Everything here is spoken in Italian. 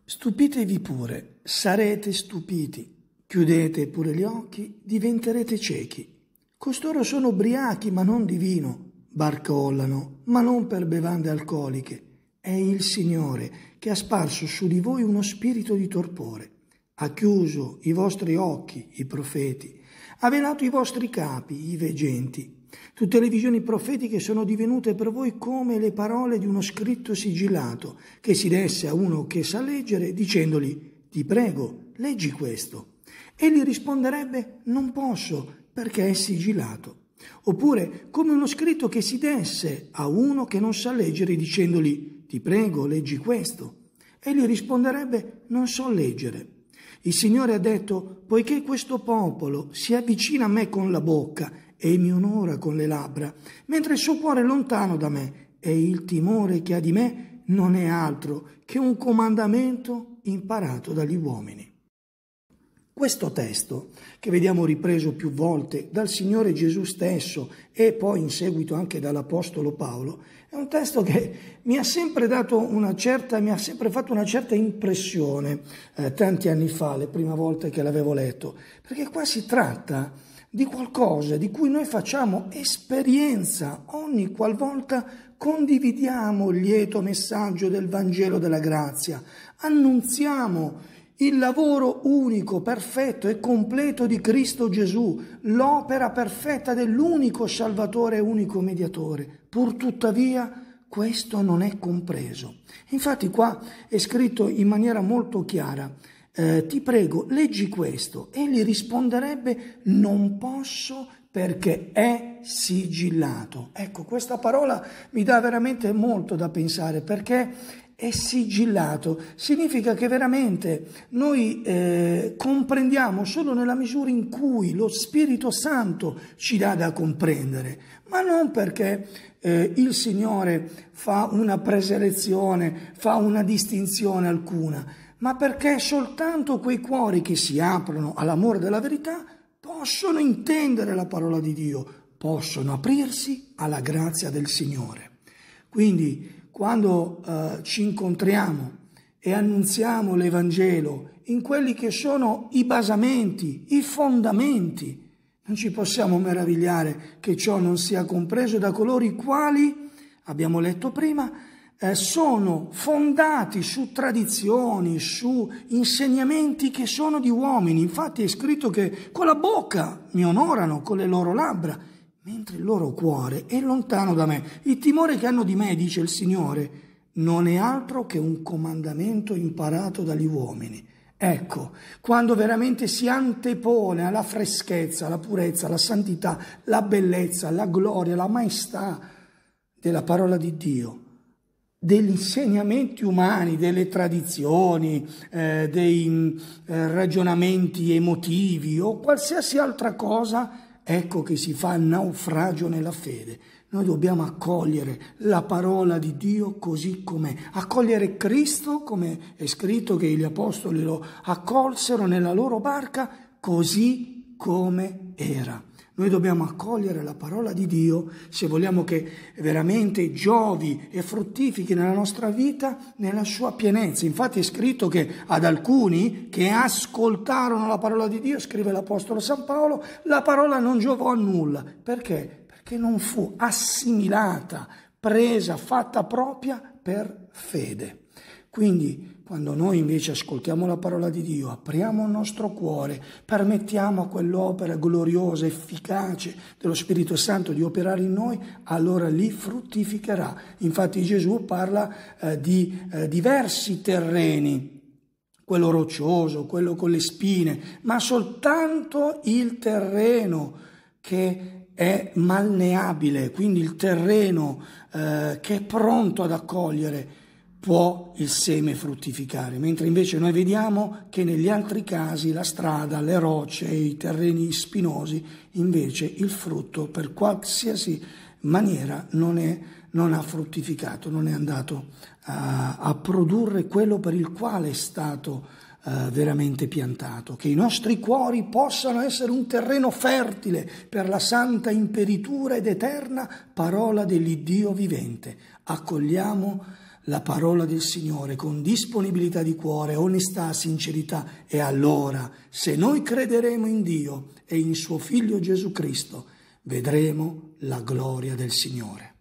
Stupitevi pure, sarete stupiti. Chiudete pure gli occhi, diventerete ciechi. Costoro sono ubriachi, ma non di vino, barcollano, ma non per bevande alcoliche. È il Signore che ha sparso su di voi uno spirito di torpore. Ha chiuso i vostri occhi, i profeti, ha velato i vostri capi, i veggenti. Tutte le visioni profetiche sono divenute per voi come le parole di uno scritto sigillato che si desse a uno che sa leggere dicendogli: ti prego, leggi questo. Egli risponderebbe: non posso, perché è sigillato. Oppure come uno scritto che si desse a uno che non sa leggere dicendogli: ti prego, leggi questo. Egli risponderebbe: non so leggere. Il Signore ha detto: poiché questo popolo si avvicina a me con la bocca e mi onora con le labbra, mentre il suo cuore è lontano da me, e il timore che ha di me non è altro che un comandamento imparato dagli uomini. Questo testo, che vediamo ripreso più volte dal Signore Gesù stesso e poi in seguito anche dall'Apostolo Paolo, è un testo che mi ha sempre fatto una certa impressione tanti anni fa, le prime volte che l'avevo letto, perché qua si tratta di qualcosa di cui noi facciamo esperienza ogni qualvolta condividiamo il lieto messaggio del Vangelo della grazia, annunziamo il lavoro unico, perfetto e completo di Cristo Gesù, l'opera perfetta dell'unico Salvatore e unico Mediatore. Pur tuttavia questo non è compreso. Infatti qua è scritto in maniera molto chiara: ti prego, leggi questo. Egli risponderebbe: non posso perché è sigillato. Ecco, questa parola mi dà veramente molto da pensare, perché è sigillato. Significa che veramente noi comprendiamo solo nella misura in cui lo Spirito Santo ci dà da comprendere, ma non perché il Signore fa una preselezione, fa una distinzione alcuna, ma perché soltanto quei cuori che si aprono all'amore della verità possono intendere la parola di Dio, possono aprirsi alla grazia del Signore. Quindi quando ci incontriamo e annunziamo l'Evangelo in quelli che sono i basamenti, i fondamenti, non ci possiamo meravigliare che ciò non sia compreso da coloro i quali, abbiamo letto prima, sono fondati su tradizioni, su insegnamenti che sono di uomini. Infatti è scritto che con la bocca mi onorano, con le loro labbra, mentre il loro cuore è lontano da me. Il timore che hanno di me, dice il Signore, non è altro che un comandamento imparato dagli uomini. Ecco, quando veramente si antepone alla freschezza, alla purezza, alla santità, la bellezza, la gloria, la maestà della parola di Dio, degli insegnamenti umani, delle tradizioni, dei ragionamenti emotivi o qualsiasi altra cosa, ecco che si fa naufragio nella fede. Noi dobbiamo accogliere la parola di Dio così com'è, accogliere Cristo, come è scritto che gli apostoli lo accolsero nella loro barca, così come era. Noi dobbiamo accogliere la parola di Dio se vogliamo che veramente giovi e fruttifichi nella nostra vita nella sua pienezza. Infatti è scritto che ad alcuni che ascoltarono la parola di Dio, scrive l'Apostolo San Paolo, la parola non giovò a nulla. Perché? Perché non fu assimilata, presa, fatta propria per fede. Quindi, quando noi invece ascoltiamo la parola di Dio, apriamo il nostro cuore, permettiamo a quell'opera gloriosa, efficace dello Spirito Santo di operare in noi, allora lì fruttificherà. Infatti Gesù parla di diversi terreni, quello roccioso, quello con le spine, ma soltanto il terreno che è malleabile, quindi il terreno che è pronto ad accogliere, può il seme fruttificare, mentre invece noi vediamo che negli altri casi la strada, le rocce, i terreni spinosi, invece il frutto per qualsiasi maniera non ha fruttificato, non è andato a produrre quello per il quale è stato veramente piantato. Che i nostri cuori possano essere un terreno fertile per la santa imperitura ed eterna parola dell'Iddio vivente. Accogliamo la parola del Signore con disponibilità di cuore, onestà, sincerità, e allora, se noi crederemo in Dio e in suo Figlio Gesù Cristo, vedremo la gloria del Signore.